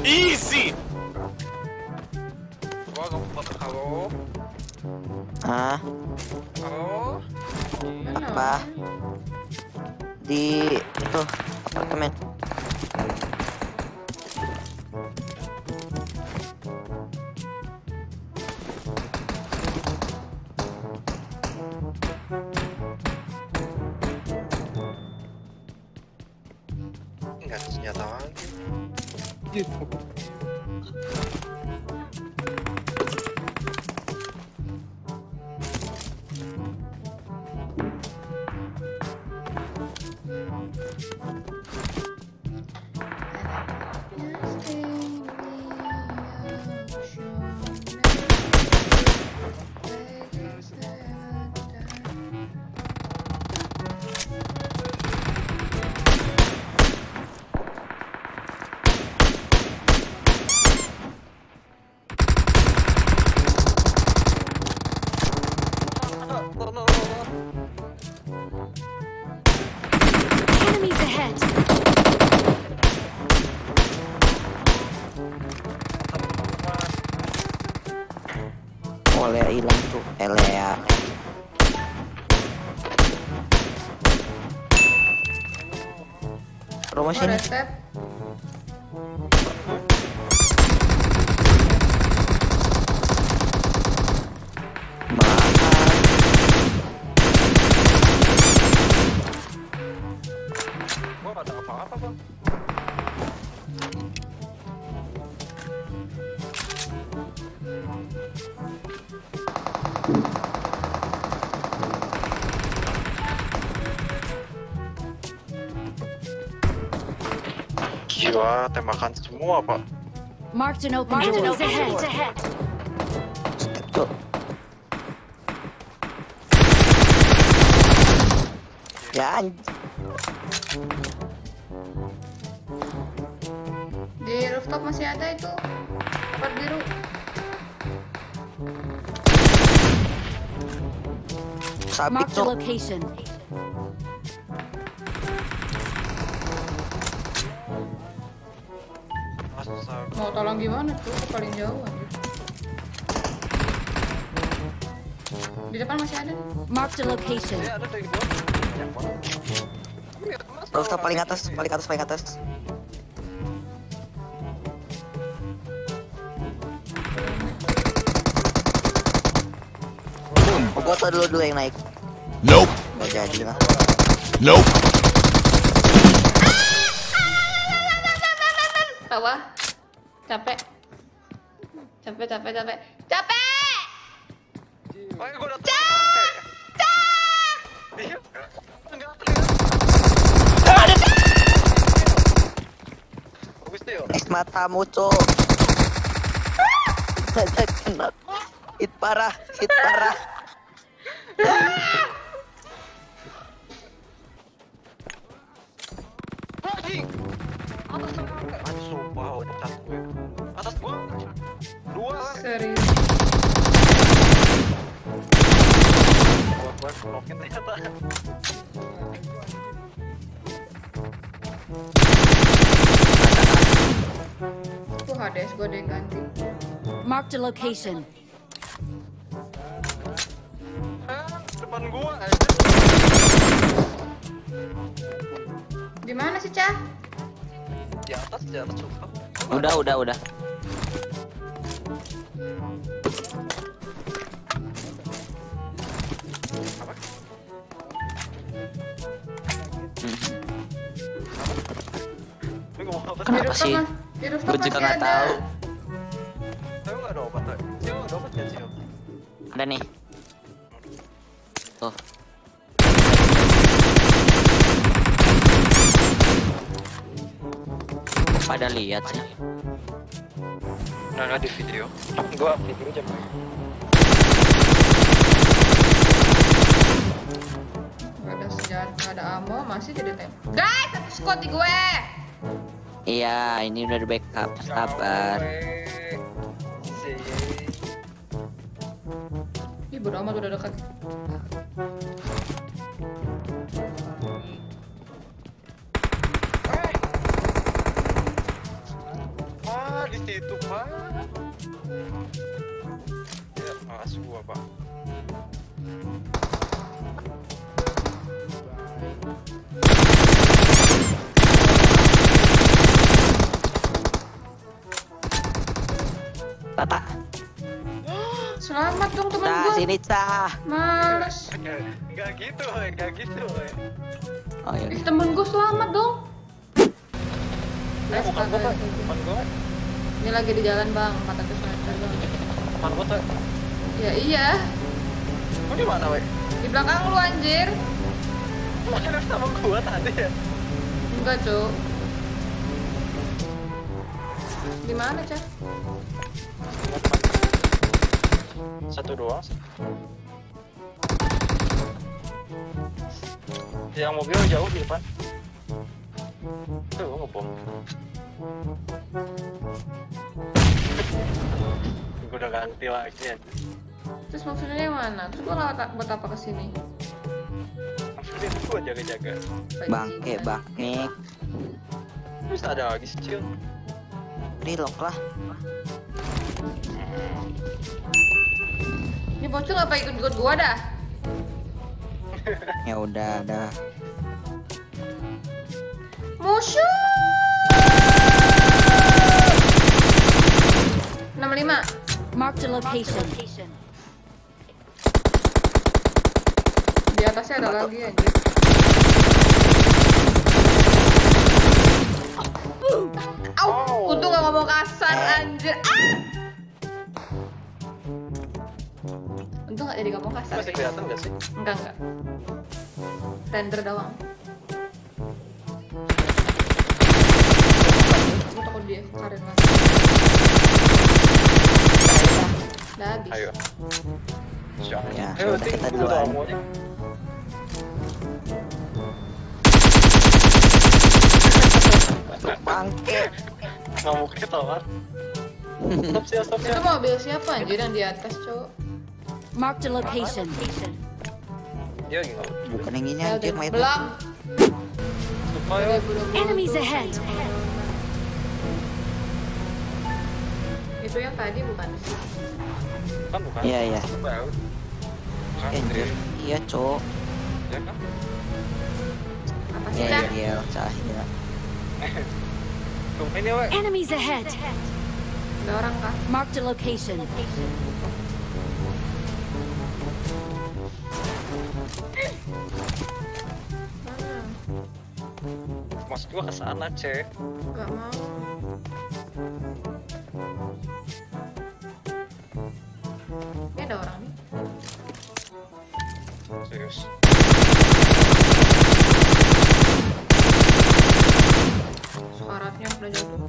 Easy. Halo. Hah? Halo. Apa? Di itu apartemen. Enggak ada senjata lagi. Enemies ahead. Oh, Lea hilang tuh. Lea. Rumah sini. Step. Gua nggak ada apa-apa bang. Gila, tembakan semua pak. Marked an open door. Ahead. Tuh. Ya Di rooftop masih ada itu. Part biru. sabit Marked a tuh. location. Mau tolong gimana tuh? Paling jauh aja. Di depan masih ada. Marked a location. Ya ada dari gua. Rooftop paling atas, paling atas, paling atas. Gua tuh dulu yang naik. Nope. Gak jadi lah. Nope. Bawah. Capek. Capek. Oh, gua udah enggak bagus deh. Es matamu, cok. Saja kena. Hit parah. Lagi. Atas sumpah, pecat gue. Atas gua. Dua lah. Serius. Gua roket ternyata. Tuh HDS gue deh ganti. Marked a location. Depan gua aja. Di mana sih, Cah? Di atas sumpah. Udah. Ini ngomong apa? Kenapa sih? Di rooftop Gue juga masih nggak ada. tahu. Tapi nggak ada obat lagi. Cio, ada obat ya Cio? Ada nih. Tuh. Pada lihat sih. Nggak di video. Gua video aja. Gak ada senjata, gak ada ammo, masih jadi tem. Guys, satu squad di gue. Iya, ini udah di backup. Sabar. Ih, bodo amat udah dekat. apa-apa. Tata. Selamat dong temen Cah, gue. sini Cah. Males. Enggak gitu, enggak gitu. Oh iya. Ih, temen gue selamat dong. Bukan gua, Pak. Bukan gua. Ini lagi di jalan bang, 400 meter bang. Bukan gua, Pak. Ya iya. Lu di mana, weh? Di belakang lu anjir. Mana sama gua tadi ya? Enggak cuk. Di mana cah? Satu doang. Yang mobil jauh di depan. Tuh, ngebom. Gue udah ganti lagi ya. Terus maksudnya yang mana? Terus gua nggak buat apa kesini? Maksudnya gue jaga-jaga. Bangke, bangke. Terus ada lagi sih, Cil. Relock lah. Ini bocil apa ikut gua dah? Ya udah, dah. Musuh. 65. Mark the location. Di atasnya ada lagi anjir. Au, untung gak ngomong kasar anjir. Untung gak jadi ngomong kasar. Masih kelihatan gak sih? Enggak. Render doang. Gue takut dia karin lagi. Udah habis. Ayo. Jangan. Ya, Ayo, udah kita tinggal duluan. semuanya. Bangke. Nggak mau ketawa. Stop Itu siap. mobil siapa anjir yang di atas cowok? Mark the location. Dia lagi nggak. Bukan yang ini anjir, Mait. Belum. Ayo. Enemies ahead. Itu yang tadi bukan sih? Bukan. Iya, iya. Bukan. Anjir. Iya, Cok. Ya kan? Apa sih Iya, dah? iya, Cahya. Ini weh. Enemies ahead. Ada orang kah? Mark the location. Mana? Maksud gua kesana, cek. Gak mau. Ini ada orang nih. Serius. Sekaratnya udah jatuh.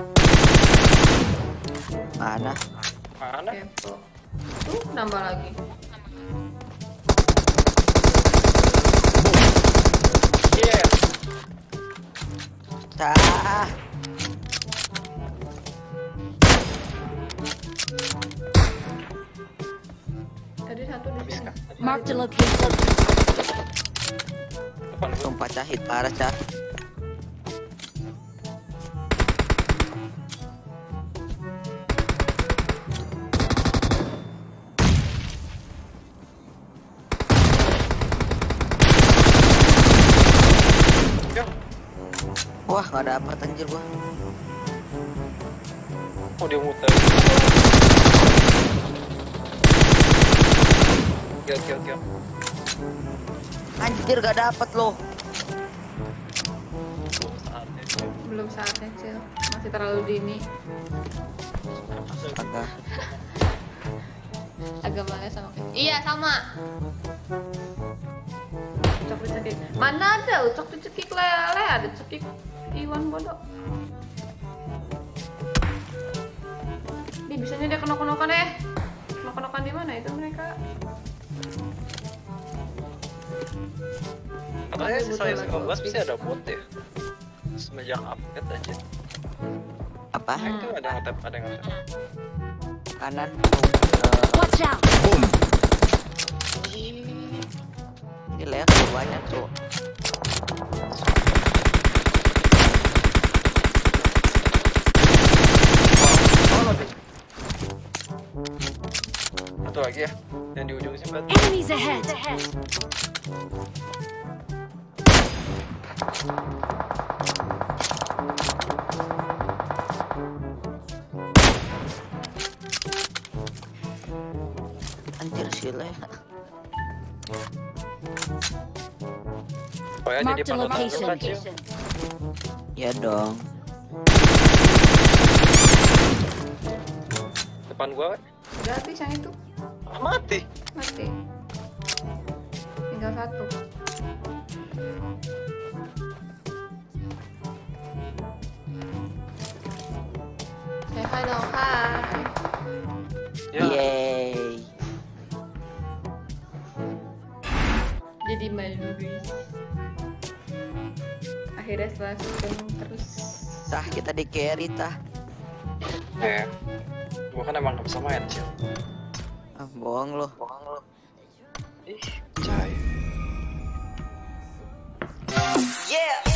Mana? Mana? Kepo. Tuh nambah lagi. Iya. Cah. Tadi satu di sini. Mark the location. Depan gua. Sumpah Cahit parah, Cah. Ya. Wah, gak dapet anjir gua. Oh, dia muter. Kill. Anjir gak dapet loh. Saatnya, Cek. Belum saatnya Cil. Masih terlalu dini. Astaga. Agak males sama kayak. Iya sama. Ucok dicekik. Mana ada ucok dicekik lele, ada cekik Iwan bodoh. Nih bisanya dia kenok-kenokan Kenok-kenokan di mana itu mereka? Katanya Masih saya butuh 19 lagi. pasti ada bot ya. Semenjak update aja. Apa? Itu ada ngetap, ada ngetap. Kanan. Watch out. Boom. Ini Lea banyak, Cok. Satu Satu lagi ya, yang di ujung sih berarti. Enemies ahead. Anjir sih Lea. Oh ya, jadi Marked a panutan location. kita, Cil. Ya dong. Depan gua kan? Udah habis yang itu. Ah, mati. Mati. Tinggal satu. Say hi dong, hai. Ya. Yeay. Jadi malu guys. Akhirnya setelah syuting terus. Tah kita di carry tah. Ya. Gua kan emang gak bisa main, Cil. Ah, bohong lo. Ih, cahaya. Yeah.